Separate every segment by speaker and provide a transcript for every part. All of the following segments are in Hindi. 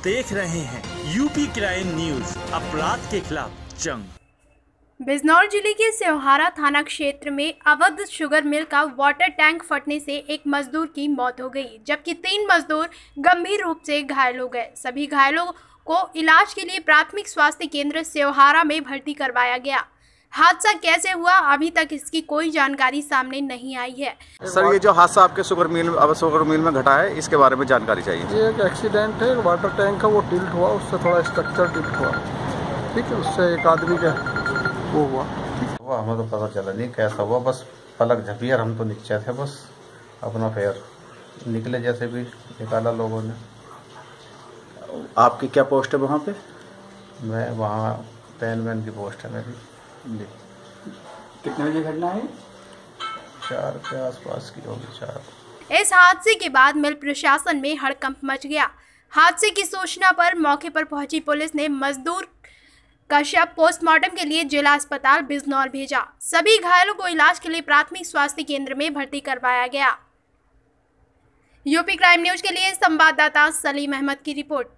Speaker 1: देख रहे हैं यूपी क्राइम न्यूज, अपराध के खिलाफ जंग।
Speaker 2: बिजनौर जिले के सेवहारा थाना क्षेत्र में अवैध शुगर मिल का वाटर टैंक फटने से एक मजदूर की मौत हो गई, जबकि 3 मजदूर गंभीर रूप से घायल हो गए। सभी घायलों को इलाज के लिए प्राथमिक स्वास्थ्य केंद्र सेवहारा में भर्ती करवाया गया। हादसा कैसे हुआ, अभी तक इसकी कोई जानकारी सामने नहीं आई है।
Speaker 3: सर, ये जो हादसा आपके शुगर मिल में घटा है, इसके बारे में जानकारी चाहिए।
Speaker 4: ये एक एक्सीडेंट है, वाटर टैंक का वो टिल्ट हुआ, उससे थोड़ा स्ट्रक्चर टिल्ट हुआ, ठीक है, उससे एक आदमी का वो हुआ।
Speaker 5: हमें तो पता चला नहीं कैसा हुआ, बस पलक झपी और हम तो नीचे थे, बस अपना पैर निकले जैसे भी निकाला लोगों ने।
Speaker 3: आपकी क्या पोस्ट है वहाँ पे?
Speaker 5: मैं वहाँ पेनमैन की पोस्ट है मेरी।
Speaker 3: कितने बजे घटना है?
Speaker 5: 4 के आसपास की होगी, 4।
Speaker 2: इस हादसे के बाद मिल प्रशासन में हड़कंप मच गया। हादसे की सूचना पर मौके पर पहुंची पुलिस ने मजदूर का शव पोस्टमार्टम के लिए जिला अस्पताल बिजनौर भेजा। सभी घायलों को इलाज के लिए प्राथमिक स्वास्थ्य केंद्र में भर्ती करवाया गया। यूपी क्राइम न्यूज के लिए संवाददाता सलीम अहमद की रिपोर्ट।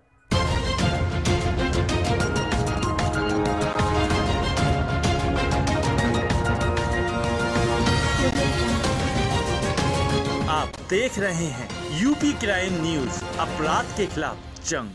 Speaker 1: आप देख रहे हैं यूपी क्राइम न्यूज, अपराध के खिलाफ जंग।